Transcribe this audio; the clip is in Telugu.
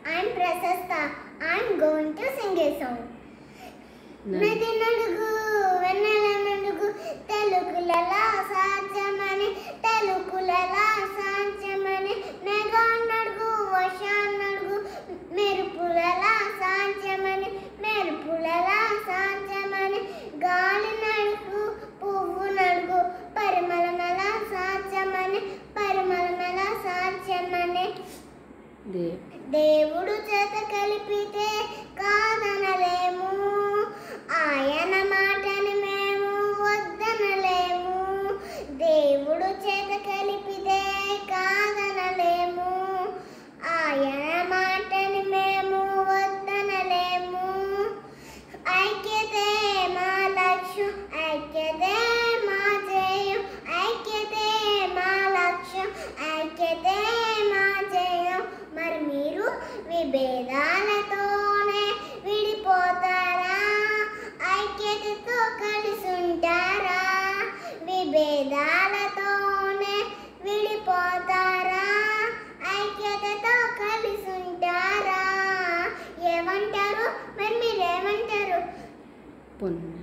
I'm Prasasta. I'm going to sing a song. నది నడుగు వెన్నెల నడుగు తెలుగులలా సాధ్యమని తెలుగులలా సాధ్యమని మేఘా నడుగు వర్షం నడుగు మెరుపులలా సాధ్యమని మెరుపులలా సాధ్యమని గాలి నడుగు పువ్వు నడుగు పరిమళమలా సాధ్యమని పరిమళమలా సాధ్యమని దేవుడు చేత కలిపితే కాదనలేము ఆయన మాటని మేము వద్దనలేము దేవుడు చేత కలిపితే కాదనలేము ఆయన మాటని మేము వద్దనలేము ఐక్యతే మా లక్ష్యం ఐక్యతే మా జయం ఐక్యతే మా లక్ష్యం ఐక్యతే మా జయం మరి మీరు విభేదాలతోనే విడిపోతారా ఐక్యతతో కలిసి ఉంటారా విభేదాలతోనే విడిపోతారా ఐక్యతతో కలిసి ఉంటారా ఏమంటారు మరి మీరేమంటారు?